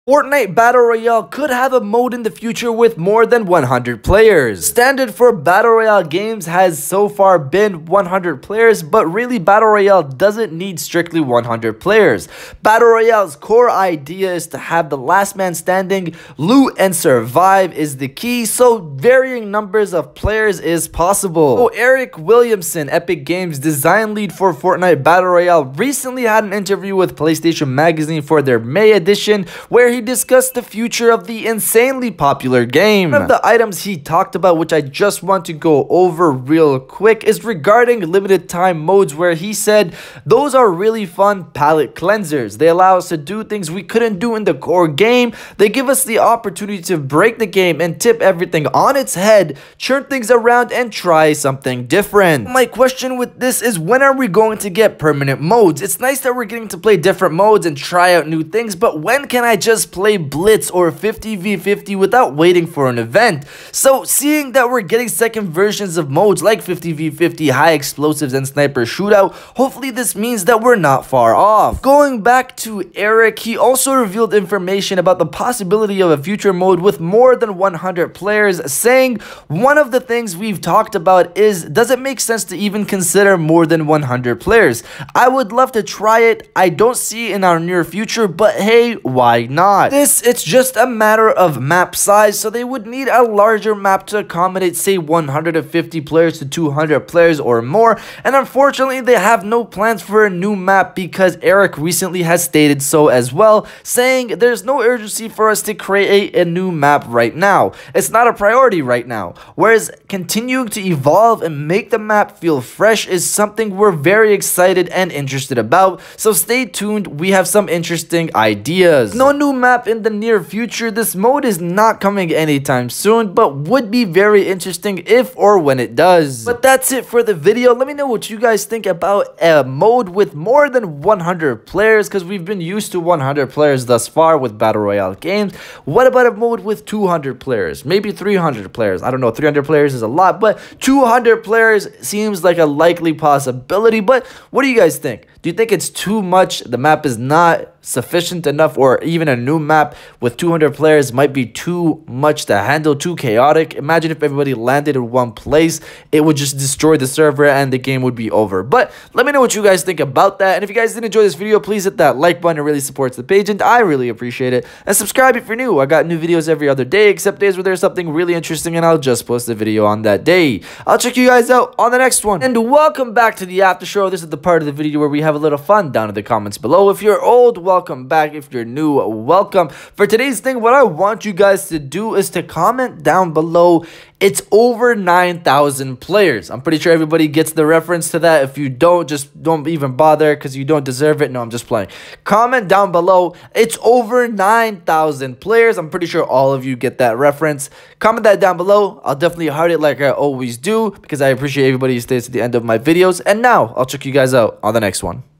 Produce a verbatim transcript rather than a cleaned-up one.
Fortnite Battle Royale could have a mode in the future with more than one hundred players. Standard for Battle Royale games has so far been one hundred players, but really Battle Royale doesn't need strictly one hundred players. Battle Royale's core idea is to have the last man standing, loot and survive is the key, so varying numbers of players is possible. So Eric Williamson, Epic Games design lead for Fortnite Battle Royale, recently had an interview with PlayStation Magazine for their May edition where he discussed the future of the insanely popular game. One of the items he talked about, which I just want to go over real quick, is regarding limited time modes, where he said those are really fun palate cleansers. They allow us to do things we couldn't do in the core game. They give us the opportunity to break the game and tip everything on its head, churn things around and try something different. My question with this is, when are we going to get permanent modes? It's nice that we're getting to play different modes and try out new things, but when can I just play Blitz or fifty v fifty without waiting for an event? So seeing that we're getting second versions of modes like fifty v fifty, high explosives and sniper shootout, hopefully this means that we're not far off. Going back to Eric, he also revealed information about the possibility of a future mode with more than one hundred players, saying one of the things we've talked about is, does it make sense to even consider more than one hundred players? I would love to try it. I don't see it in our near future, but hey, why not? This, it's just a matter of map size, so they would need a larger map to accommodate, say, one hundred fifty players to two hundred players or more, and unfortunately they have no plans for a new map because Eric recently has stated so as well, saying there's no urgency for us to create a new map right now. It's not a priority right now, whereas continuing to evolve and make the map feel fresh is something we're very excited and interested about, so stay tuned, we have some interesting ideas. No new map in the near future. This mode is not coming anytime soon, but would be very interesting if or when it does. But that's it for the video. Let me know what you guys think about a mode with more than one hundred players, because we've been used to one hundred players thus far with Battle Royale games. What about a mode with two hundred players? Maybe three hundred players. I don't know, three hundred players is a lot, but two hundred players seems like a likely possibility. But what do you guys think? Do you think it's too much? The map is not sufficient enough, or even a new map with two hundred players might be too much to handle, too chaotic? Imagine if everybody landed in one place, it would just destroy the server and the game would be over. But let me know what you guys think about that, and if you guys did enjoy this video, please hit that like button. It really supports the page and I really appreciate it. And subscribe if you're new. I got new videos every other day except days where there's something really interesting and I'll just post a video on that day. I'll check you guys out on the next one. And welcome back to the after show. This is the part of the video where we have a little fun down in the comments below. If you're old, welcome back. If you're new, welcome. For today's thing, what I want you guys to do is to comment down below. It's over nine thousand players. I'm pretty sure everybody gets the reference to that. If you don't, just don't even bother because you don't deserve it. No, I'm just playing. Comment down below. It's over nine thousand players. I'm pretty sure all of you get that reference. Comment that down below. I'll definitely heart it like I always do because I appreciate everybody who stays to the end of my videos. And now, I'll check you guys out on the next one.